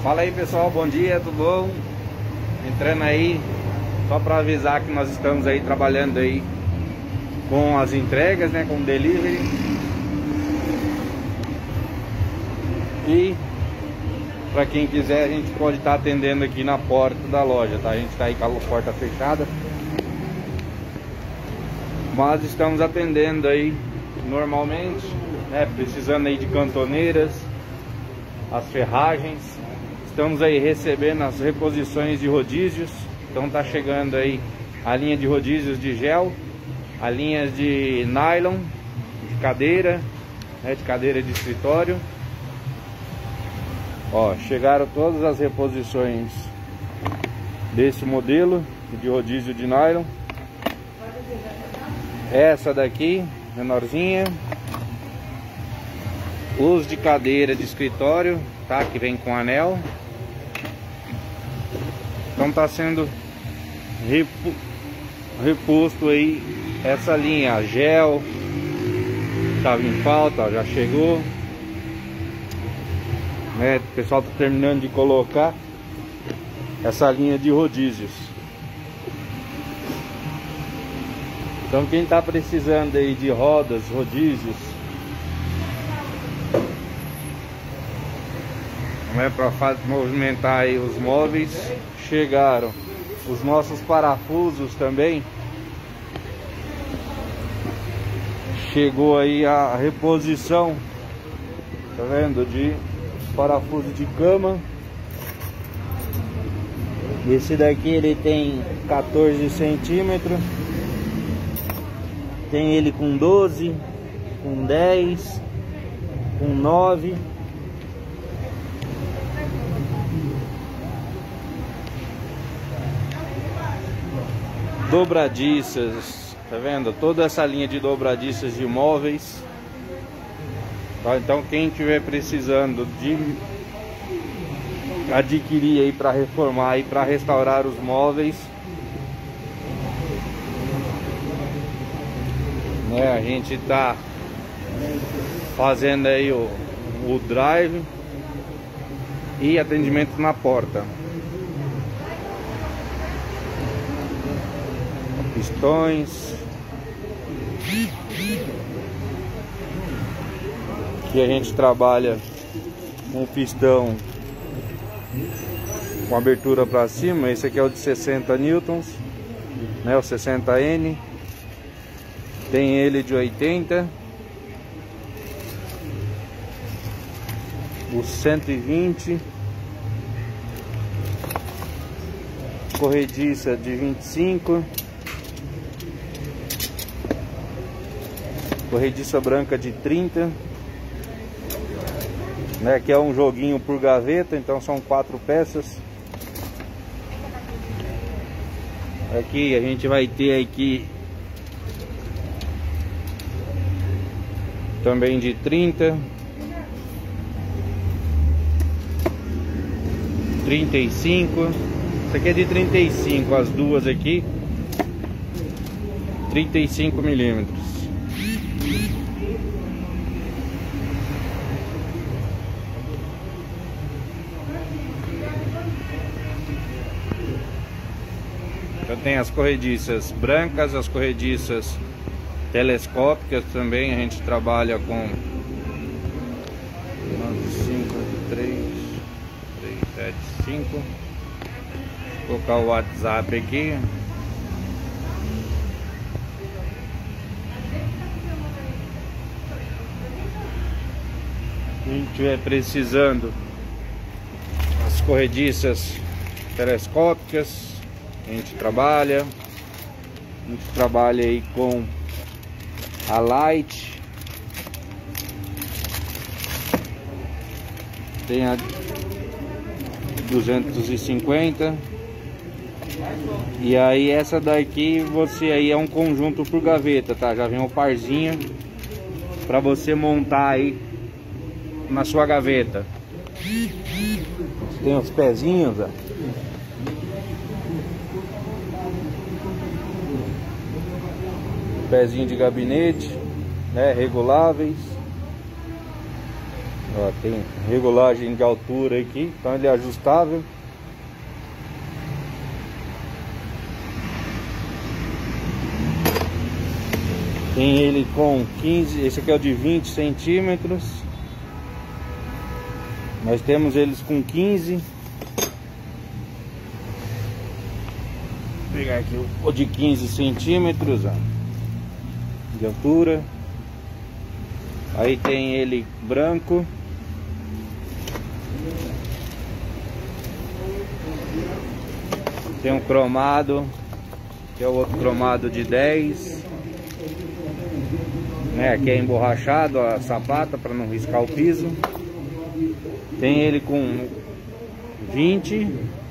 Fala aí pessoal, bom dia, tudo bom? Entrando aí só para avisar que nós estamos aí trabalhando aí com as entregas, né, com o delivery. E para quem quiser, a gente pode estar atendendo aqui na porta da loja, tá? A gente está aí com a porta fechada, mas estamos atendendo aí normalmente, né? Precisando aí de cantoneiras, as ferragens. Estamos aí recebendo as reposições de rodízios. Então tá chegando aí a linha de rodízios de gel, a linha de nylon, de cadeira, né, de cadeira de escritório. Ó, chegaram todas as reposições desse modelo de rodízio de nylon. Essa daqui, menorzinha. Os de cadeira de escritório, tá? Que vem com anel. Então tá sendo reposto aí essa linha gel. Tava em falta, ó, já chegou, né? O pessoal tá terminando de colocar essa linha de rodízios. Então quem tá precisando aí de rodas, rodízios, né, para movimentar aí os móveis, chegaram os nossos parafusos também. Chegou aí a reposição, tá vendo, de parafuso de cama. Esse daqui ele tem 14 centímetros, tem ele com 12, com 10, com 9. Dobradiças, tá vendo? Toda essa linha de dobradiças de móveis, tá? Então quem tiver precisando de adquirir aí para reformar e para restaurar os móveis, né, a gente tá fazendo aí o drive e atendimento na porta. Pistões, que a gente trabalha com pistão com abertura para cima. Esse aqui é o de 60 newtons, né, o 60N. Tem ele de 80, o 120, corrediça de 25, corrediça branca de 30, né, que é um joguinho por gaveta, então são 4 peças. Aqui a gente vai ter aqui também de 30, 35. Isso aqui é de 35, as duas aqui, 35 milímetros. Já tem as corrediças brancas, as corrediças telescópicas também. A gente trabalha com 95375. Vou colocar o WhatsApp aqui. Quem estiver precisando as corrediças telescópicas, a gente trabalha aí com a Light, tem a 250, e aí essa daqui você aí é um conjunto por gaveta, tá? Já vem um parzinho para você montar aí na sua gaveta. Tem os pezinhos, ó. Pezinho de gabinete, né, reguláveis. Ó, tem regulagem de altura aqui, então ele é ajustável. Tem ele com 15, esse aqui é o de 20 centímetros. Nós temos eles com 15. Vou pegar aqui o de 15 centímetros, ó, de altura. Aí tem ele branco. Tem um cromado, que é o outro cromado de 10. Aqui é emborrachado a sapata para não riscar o piso. Tem ele com 20.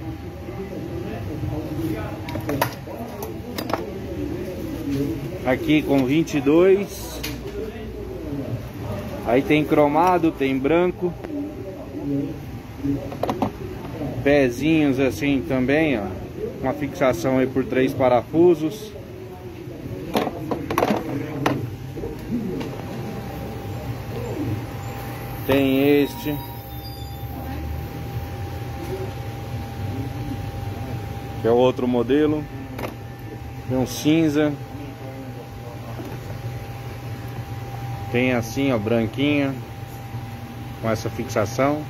Aqui com 22. Aí tem cromado, tem branco. Pezinhos assim também, ó. Uma fixação aí por 3 parafusos. Tem este. Que é o outro modelo. Tem um cinza. Tem assim, ó, branquinha, com essa fixação.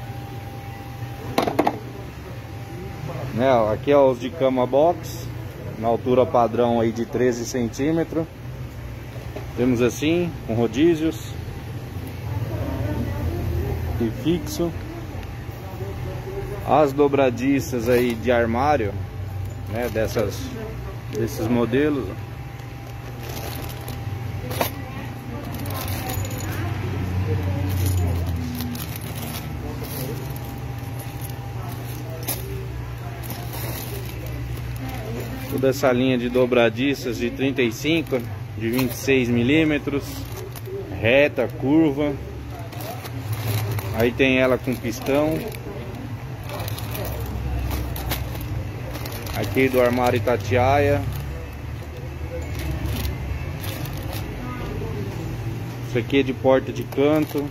Aqui é os de cama box, na altura padrão aí de 13 centímetros. Temos assim, com rodízios e fixo. As dobradiças aí de armário, né, desses modelos. Toda essa linha de dobradiças de 35, de 26 milímetros, reta, curva. Aí tem ela com pistão. Aqui do armário Itatiaia. Isso aqui é de porta de canto.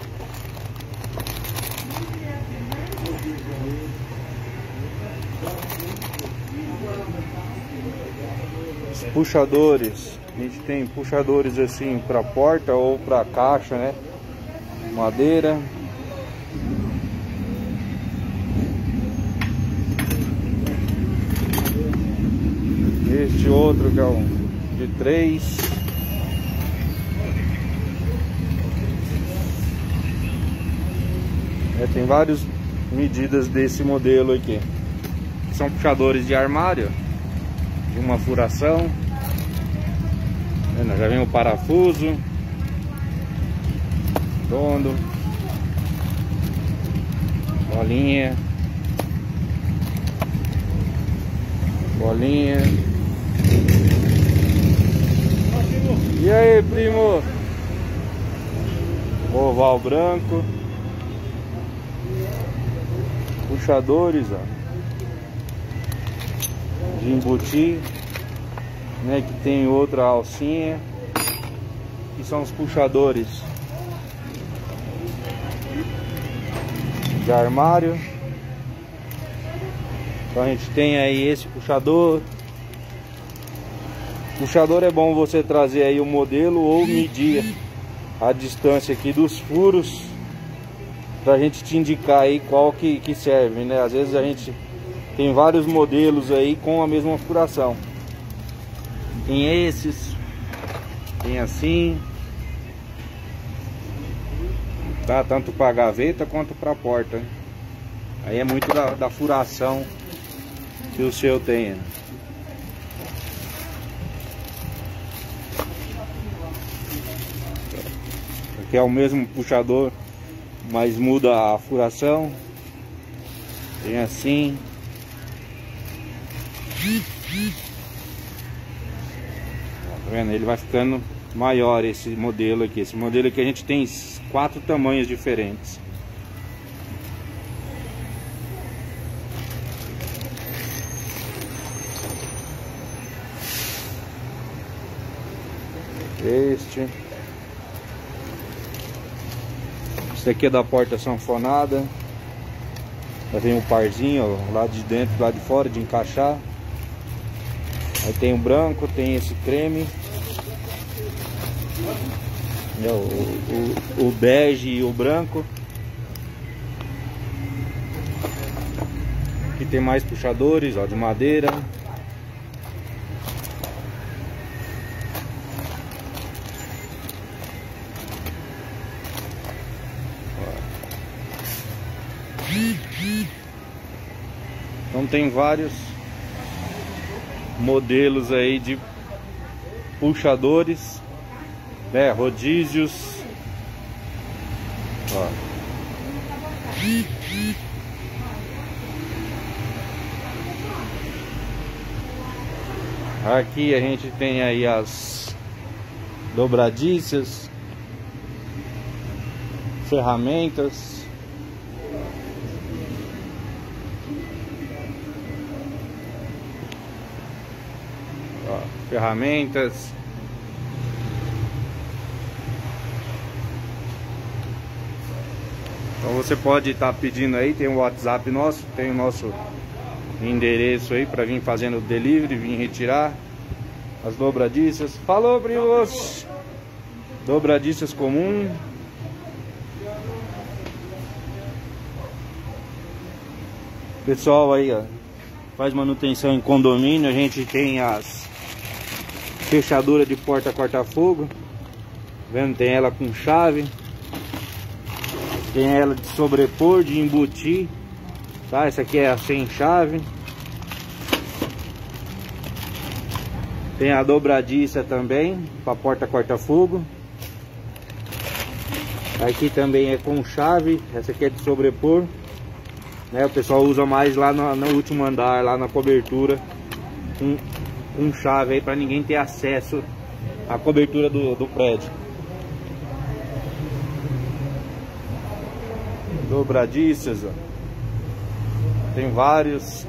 Os puxadores, a gente tem puxadores assim para porta ou para caixa, né? Madeira. Este outro que é um de 3. Tem várias medidas desse modelo aqui. São puxadores de armário, de uma furação. Já vem o parafuso redondo, bolinha, bolinha. E aí, primo? Oval branco. Puxadores, ó, de embutir, né, que tem outra alcinha. Que são os puxadores de armário. Então a gente tem aí esse puxador. Puxador é bom você trazer aí o modelo ou medir a distância aqui dos furos, pra gente te indicar aí qual que serve, né? Às vezes a gente tem vários modelos aí com a mesma furação. Tem esses, tem assim, tá? Tanto para gaveta quanto para porta. Aí é muito da furação que o seu tenha. Aqui é o mesmo puxador, mas muda a furação. Tem assim. Tá vendo? Ele vai ficando maior, esse modelo aqui. Esse modelo aqui a gente tem 4 tamanhos diferentes. Isso aqui é da porta sanfonada. Já vem um parzinho, ó, lá de dentro, lá de fora, de encaixar. Aí tem o branco, tem esse creme, o bege e o branco. Aqui tem mais puxadores, ó, de madeira. Então tem vários modelos aí de puxadores, né, rodízios, ó. Aqui a gente tem aí as dobradiças, ferramentas. Ferramentas. Então você pode estar pedindo aí, tem o WhatsApp nosso, tem o nosso endereço aí para vir fazendo o delivery, vir retirar as dobradiças. Falou, primos! Dobradiças comum. Pessoal aí, ó, faz manutenção em condomínio. A gente tem as fechaduras de porta corta-fogo, vendo? Tem ela com chave, tem ela de sobrepor, de embutir, tá? Essa aqui é a sem chave. Tem a dobradiça também para porta corta-fogo. Aqui também é com chave. Essa aqui é de sobrepor, né? O pessoal usa mais lá no último andar, lá na cobertura, com chave aí para ninguém ter acesso à cobertura do prédio. Dobradiças, ó. Tem várias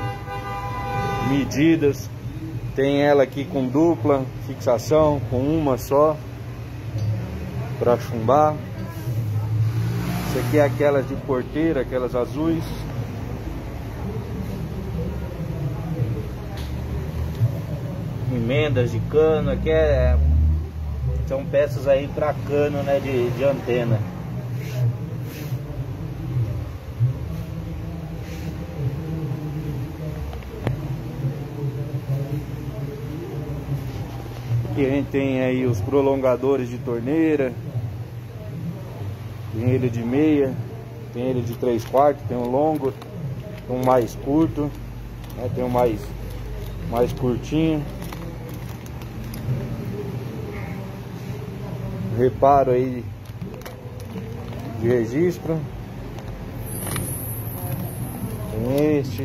medidas. Tem ela aqui com dupla fixação, com uma só para chumbar. Isso aqui é aquelas de porteira, aquelas azuis. Emendas de cano, aqui são peças aí para cano, né, de antena. Aqui a gente tem aí os prolongadores de torneira. Tem ele de meia, tem ele de 3/4, tem um longo, tem um mais curto, né? Tem um mais curtinho. Reparo aí de registro. Tem este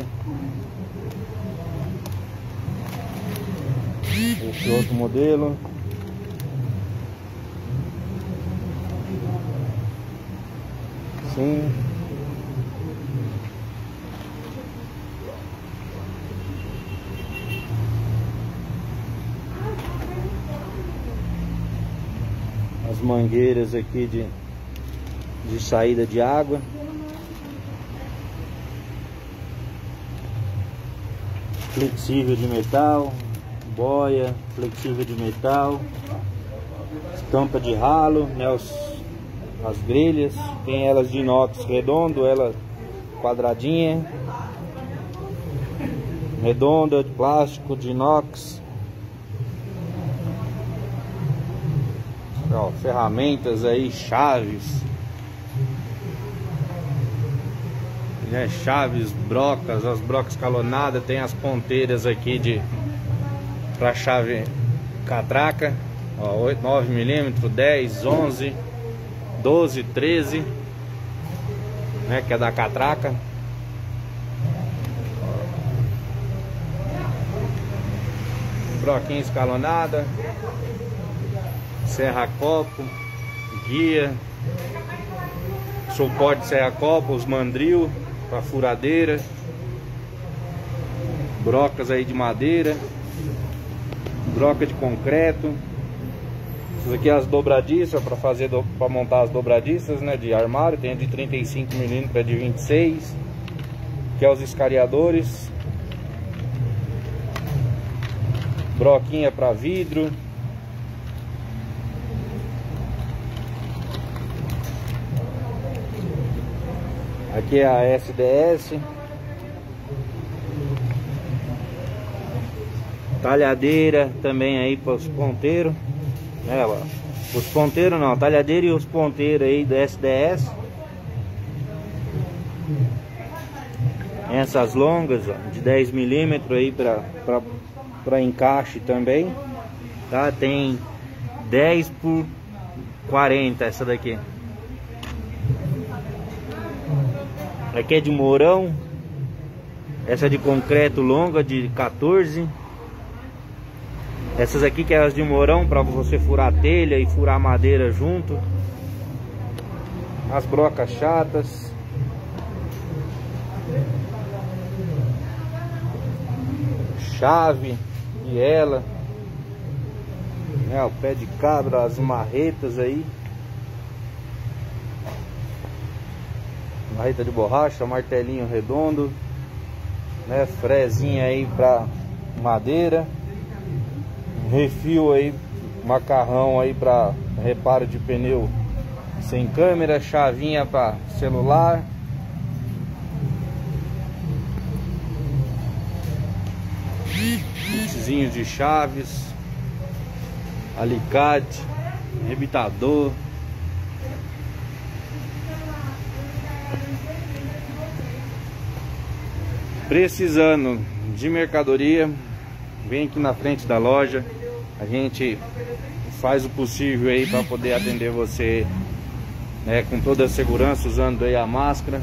outro modelo. Sim. As mangueiras aqui de saída de água. Flexível de metal, boia flexível de metal, estampa de ralo, né, as grelhas, tem elas de inox redondo, ela quadradinha, redonda, de plástico, de inox. Ó, ferramentas aí, chaves, né, chaves, brocas, as brocas calonadas, tem as ponteiras aqui para chave catraca, ó, 8, 9 mm, 10, 11, 12, 13, né, que é da catraca. Broquinha escalonada, serra-copo, guia, suporte serra-copo, os mandril para furadeira, brocas aí de madeira, broca de concreto, Essas aqui as dobradiças para montar as dobradiças, né, de armário. Tem a de 35 mm, a de 26, que é os escariadores. Broquinha para vidro. Aqui é a SDS. Talhadeira também aí para os ponteiros. Os ponteiros não, talhadeira e os ponteiros aí do SDS. Essas longas, ó, de 10 mm aí para encaixe também, tá? Tem 10 por 40 essa daqui. Aqui é de mourão. Essa é de concreto longa de 14. Essas aqui que é as de mourão, para você furar telha e furar madeira junto. As brocas chatas. Chave e ela. O pé de cabra, as marretas aí. Marreta de borracha, martelinho redondo, né? Frezinha aí para madeira. Refil aí, macarrão aí para reparo de pneu sem câmera, chavinha para celular. Kitzinho de chaves, alicate, rebitador. Precisando de mercadoria, vem aqui na frente da loja. A gente faz o possível aí para poder atender você, né, com toda a segurança, usando aí a máscara,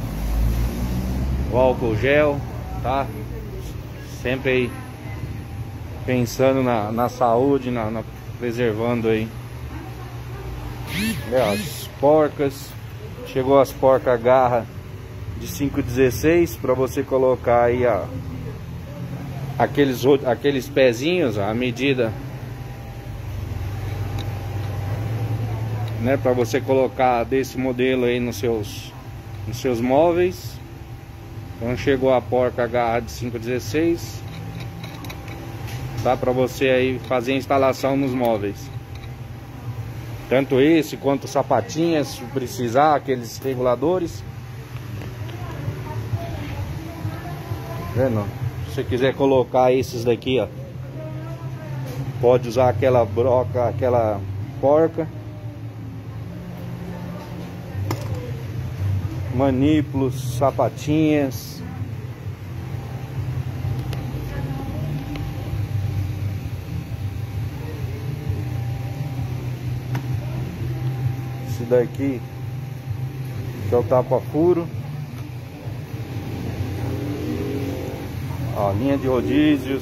o álcool gel, tá? Sempre aí pensando na saúde, preservando aí. As porcas, chegou as porcas garra de 5,16 para você colocar aí aqueles pezinhos, a medida, né, para você colocar desse modelo aí nos seus móveis. Então chegou a porca garra de 5,16, tá, para você aí fazer a instalação nos móveis. Tanto esse quanto sapatinhas, se precisar, aqueles reguladores. Vendo? Se você quiser colocar esses daqui, ó, pode usar aquela broca, aquela porca. Manípulos, sapatinhas. Esse daqui que é o tapa-furo. Ó, linha de rodízios.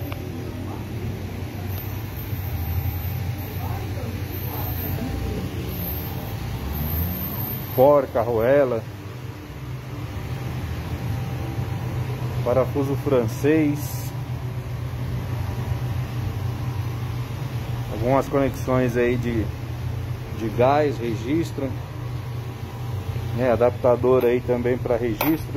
Porca, arruela. Parafuso francês. Algumas conexões aí de gás, registro, né? Adaptador aí também para registro.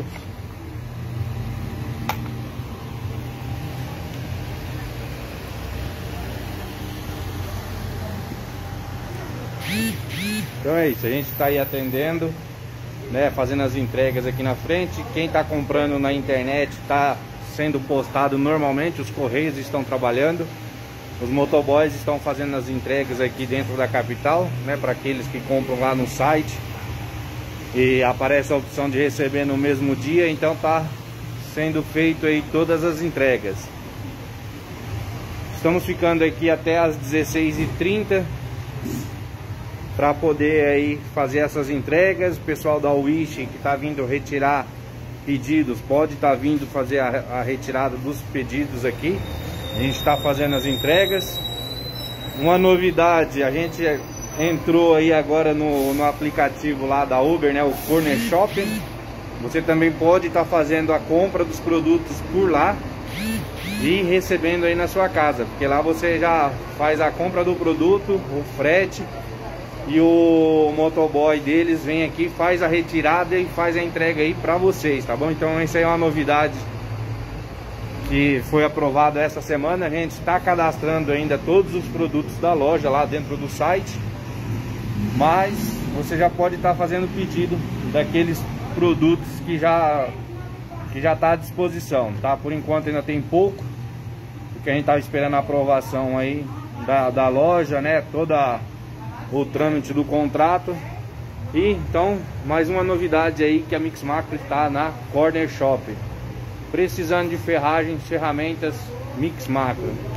Então é isso, a gente está aí atendendo, né, fazendo as entregas aqui na frente. Quem está comprando na internet está sendo postado normalmente, os correios estão trabalhando, os motoboys estão fazendo as entregas aqui dentro da capital, né, para aqueles que compram lá no site e aparece a opção de receber no mesmo dia. Então tá sendo feito aí todas as entregas. Estamos ficando aqui até as 16h30 para poder aí fazer essas entregas. O pessoal da Wish que está vindo retirar pedidos pode estar vindo fazer a retirada dos pedidos aqui. A gente está fazendo as entregas. Uma novidade, a gente entrou aí agora no aplicativo lá da Uber, né, o Corner Shopping. Você também pode estar fazendo a compra dos produtos por lá. e recebendo aí na sua casa, porque lá você já faz a compra do produto, o frete, e o motoboy deles vem aqui, faz a retirada e faz a entrega aí pra vocês, tá bom? Então isso aí é uma novidade que foi aprovado essa semana. A gente está cadastrando ainda todos os produtos da loja lá dentro do site, mas você já pode estar fazendo pedido daqueles produtos que já está à disposição, tá? Por enquanto ainda tem pouco, porque a gente estava esperando a aprovação aí da loja, né? Toda o trâmite do contrato. E então, mais uma novidade aí, que a Mix Macro está na Corner Shop. Precisando de ferragens, ferramentas, Mix Macro.